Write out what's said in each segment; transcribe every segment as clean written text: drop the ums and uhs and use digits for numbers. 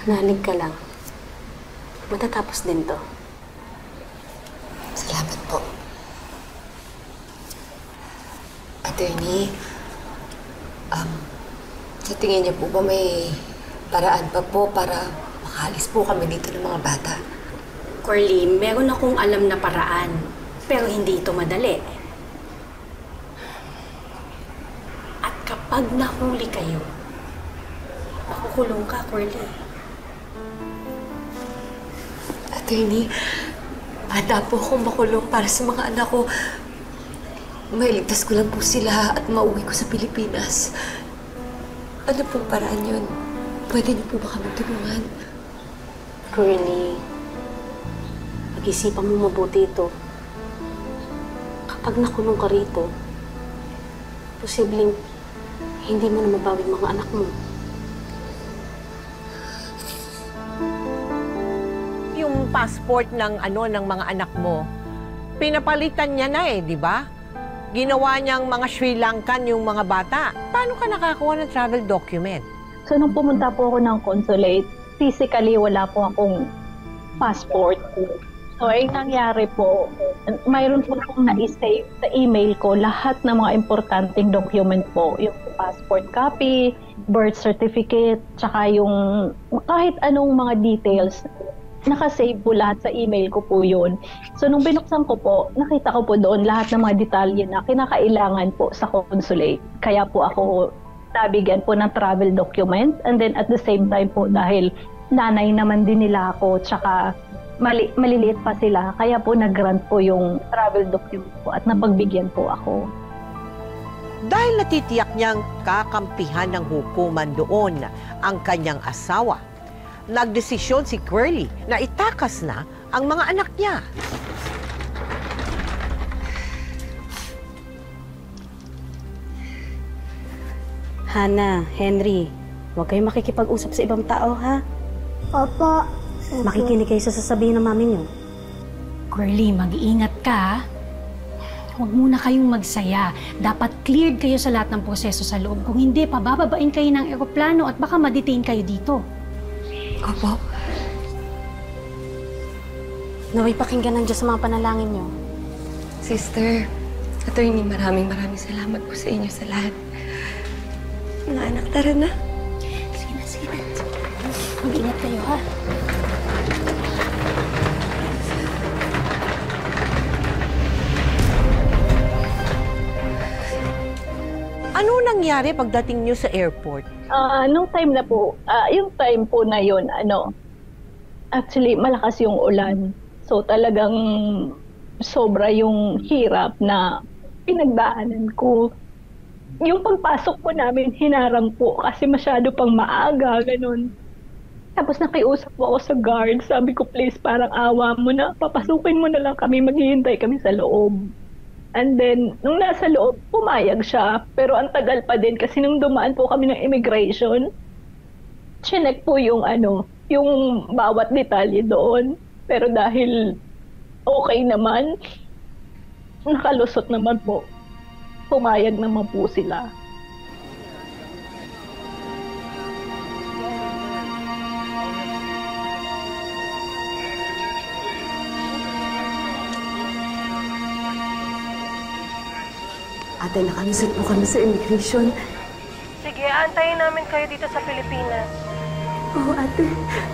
Manalig ka lang. Matatapos din to. Salamat po. Attorney, sa tingin niyo po ba may paraan pa po para makaalis po kami dito ng mga bata? Corly, meron akong alam na paraan, pero hindi ito madali. At kapag nahuli kayo, makukulong ka, Corly. Attorney, handa po akong makulong para sa mga anak ko. Mailigtas ko lang po sila at mauwi ko sa Pilipinas. Ano pong paraan yun? Pwede niyo po ba kami tulungan? Corly, pag-isipan mo mabuti ito. Kapag nakulong ka rito, posibleng hindi mo na mabawi mga anak mo. Yung passport ng ng mga anak mo, pinapalitan niya na di ba? Ginawa niyang mga Sri Lankan yung mga bata. Paano ka nakakuha ng travel document? So, nung pumunta po ako ng consulate, physically wala po akong passport. So, ay nangyari po, mayroon po akong na-save sa email ko lahat ng mga importanteng document po. Yung passport copy, birth certificate, tsaka yung kahit anong mga details. Nakasave po lahat sa email ko po yun. So, nung binuksan ko po, nakita ko po doon lahat ng mga detalye na kinakailangan po sa consulate. Kaya po ako nabigyan po ng travel document. And then at the same time po, dahil nanay naman din nila ako, tsaka maliliit pa sila, kaya po nag-grant po yung travel document po at napagbigyan po ako. Dahil natitiyak niyang kakampihan ng hukuman doon ang kanyang asawa, nagdesisyon si Curly na itakas na ang mga anak niya. Hana, Henry, huwag kayong makikipag-usap sa ibang tao, ha? Opo. Makikinig kayo sa sasabihin ng mami niyo. Curly, mag-iingat ka, ha? Huwag muna kayong magsaya. Dapat cleared kayo sa lahat ng proseso sa loob. Kung hindi, pabababain kayo ng eroplano at baka ma-detain kayo dito. Opo. Naway pakinggan ng Diyos sa mga panalangin niyo. Sister, Attorney, maraming salamat po sa inyo sa lahat. Mga anak, tara na. Sige na, sige na. Mag-ingat kayo, ha? Ano nangyari pagdating niyo sa airport? Nung time na po, yung time po na yun, actually, malakas yung ulan. So, talagang sobra yung hirap na pinagdaanan ko. Yung pagpasok po namin, hinarang po kasi masyado pang maaga, ganun. Tapos nakiusap po ako sa guard. Sabi ko, please, parang awa mo na. Papasukin mo na lang kami, maghihintay kami sa loob. And then, nung nasa loob, pumayag siya. Pero ang tagal pa din kasi nung dumaan po kami ng immigration, chinek po yung yung bawat detalye doon. Pero dahil okay naman, nakalusot naman po. Pumayag naman po sila. Ate, nakamisit po kami sa immigration. Sige, antayin namin kayo dito sa Pilipinas. Oo, ate.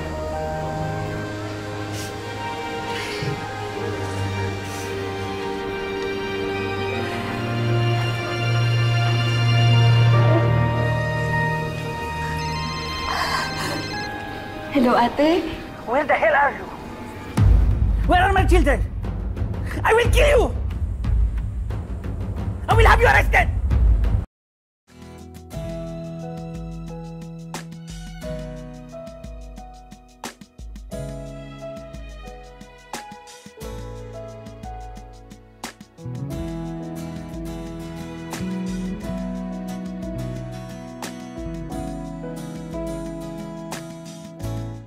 Hello, ate. Where the hell are you? Where are my children? I will kill you! I will have you arrested!